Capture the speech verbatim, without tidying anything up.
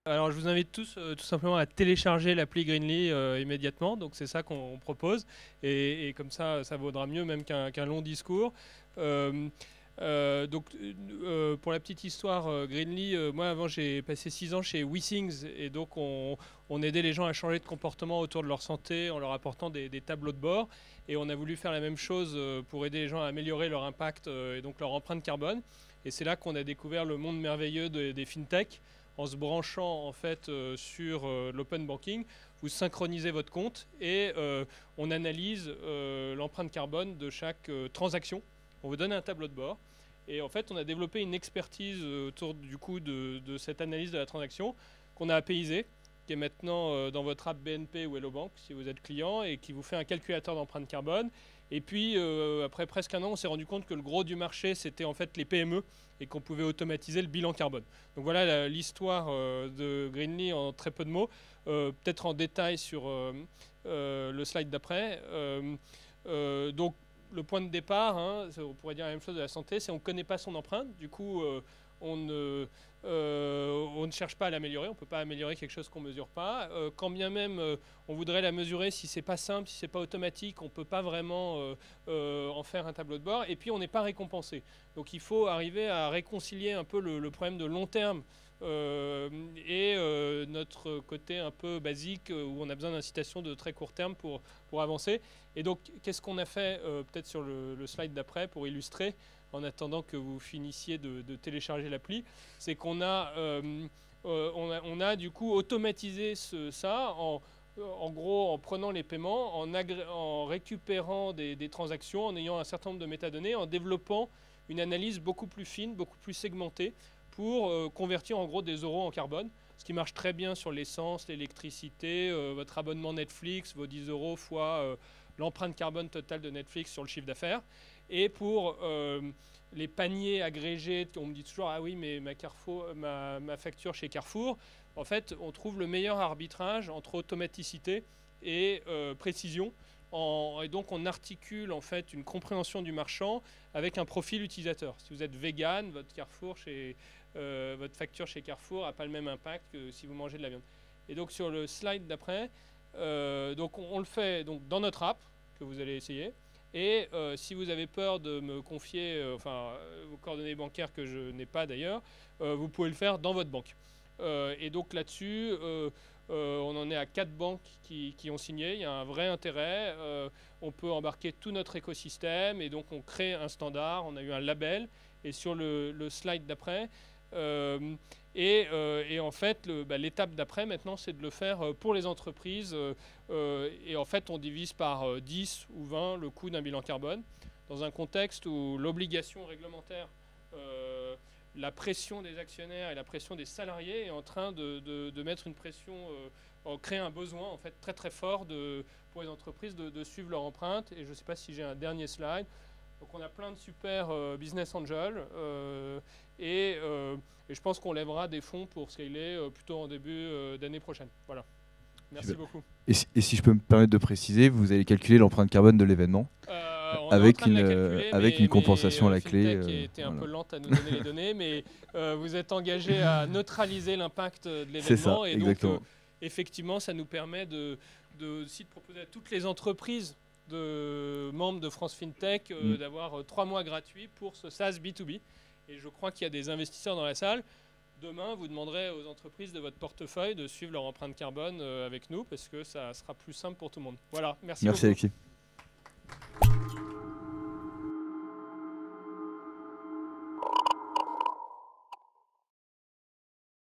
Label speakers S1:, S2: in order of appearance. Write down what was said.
S1: Alors je vous invite tous euh, tout simplement à télécharger l'appli Greenly euh, immédiatement, donc c'est ça qu'on propose, et, et comme ça ça vaudra mieux même qu'un qu'un long discours. Euh, euh, donc euh, pour la petite histoire, euh, Greenly, euh, moi avant j'ai passé six ans chez WeThings, et donc on, on aidait les gens à changer de comportement autour de leur santé en leur apportant des, des tableaux de bord, et on a voulu faire la même chose euh, pour aider les gens à améliorer leur impact euh, et donc leur empreinte carbone, et c'est là qu'on a découvert le monde merveilleux de, des fintech. En se branchant en fait euh, sur euh, l'open banking, vous synchronisez votre compte et euh, on analyse euh, l'empreinte carbone de chaque euh, transaction. On vous donne un tableau de bord et en fait on a développé une expertise euh, autour du coup de, de cette analyse de la transaction qu'on a apaisée, qui est maintenant euh, dans votre app B N P ou Hello Bank si vous êtes client, et qui vous fait un calculateur d'empreinte carbone. Et puis euh, après presque un an, on s'est rendu compte que le gros du marché c'était en fait les P M E et qu'on pouvait automatiser le bilan carbone. Donc voilà l'histoire euh, de Greenly en très peu de mots, euh, peut-être en détail sur euh, euh, le slide d'après. Euh, euh, donc le point de départ, hein, on pourrait dire la même chose de la santé, c'est qu'on ne connaît pas son empreinte, du coup euh, on, ne, euh, on ne cherche pas à l'améliorer, on ne peut pas améliorer quelque chose qu'on ne mesure pas. Euh, quand bien même euh, on voudrait la mesurer, si ce n'est pas simple, si ce n'est pas automatique, on ne peut pas vraiment euh, euh, en faire un tableau de bord, et puis on n'est pas récompensé. Donc il faut arriver à réconcilier un peu le, le problème de long terme euh, et euh, notre côté un peu basique euh, où on a besoin d'incitations de très court terme pour, pour avancer. Et donc qu'est-ce qu'on a fait euh, peut-être sur le, le slide d'après pour illustrer, en attendant que vous finissiez de, de télécharger l'appli, c'est qu'on a, euh, euh, on a, on a du coup automatisé ce, ça en, en gros en prenant les paiements, en, en récupérant des, des transactions, en ayant un certain nombre de métadonnées, en développant une analyse beaucoup plus fine, beaucoup plus segmentée pour euh, convertir en gros des euros en carbone, ce qui marche très bien sur l'essence, l'électricité, euh, votre abonnement Netflix, vos dix euros fois euh, l'empreinte carbone totale de Netflix sur le chiffre d'affaires. Et pour euh, les paniers agrégés, on me dit toujours « Ah oui, mais ma, Carrefour, ma, ma facture chez Carrefour », en fait, on trouve le meilleur arbitrage entre automaticité et euh, précision. En, et donc, on articule en fait une compréhension du marchand avec un profil utilisateur. Si vous êtes vegan, votre, Carrefour chez, euh, votre facture chez Carrefour n'a pas le même impact que si vous mangez de la viande. Et donc, sur le slide d'après, euh, donc on, on le fait donc, dans notre app, que vous allez essayer. Et euh, si vous avez peur de me confier euh, enfin, euh, vos coordonnées bancaires, que je n'ai pas d'ailleurs, euh, vous pouvez le faire dans votre banque. Euh, et donc là-dessus, euh, euh, on en est à quatre banques qui, qui ont signé. Il y a un vrai intérêt. Euh, on peut embarquer tout notre écosystème et donc on crée un standard. On a eu un label. Et sur le, le slide d'après, euh, et, euh, et en fait, le, bah, l'étape d'après maintenant, c'est de le faire pour les entreprises. Euh, euh, et en fait, on divise par euh, dix ou vingt le coût d'un bilan carbone dans un contexte où l'obligation réglementaire, euh, la pression des actionnaires et la pression des salariés est en train de, de, de mettre une pression, euh, créer un besoin en fait très très fort de, pour les entreprises de, de suivre leur empreinte. Et je ne sais pas si j'ai un dernier slide. Donc on a plein de super euh, business angels euh, et, euh, et je pense qu'on lèvera des fonds pour scaler euh, plutôt en début euh, d'année prochaine. Voilà. Merci
S2: Super.
S1: beaucoup.
S2: Et si, et si je peux me permettre de préciser, vous allez calculer l'empreinte carbone de l'événement
S1: Euh, on
S2: avec,
S1: est en train
S2: une,
S1: de la calculer,
S2: avec
S1: mais,
S2: une compensation
S1: mais,
S2: à
S1: euh,
S2: la clé.
S1: Fintech
S2: Euh,
S1: était
S2: voilà.
S1: un peu lente à nous donner les données, mais euh, vous êtes engagé à neutraliser l'impact de
S2: C'est ça,
S1: l'événement. Et
S2: exactement.
S1: donc, euh, effectivement, ça nous permet de, de, aussi de proposer à toutes les entreprises de membres de France FinTech euh,
S2: Mm.
S1: d'avoir euh, trois mois gratuits pour ce SaaS B deux B. Et je crois qu'il y a des investisseurs dans la salle. Demain, vous demanderez aux entreprises de votre portefeuille de suivre leur empreinte carbone euh, avec nous, parce que ça sera plus simple pour tout le monde. Voilà, merci,
S2: Merci
S1: beaucoup.
S2: Alexis.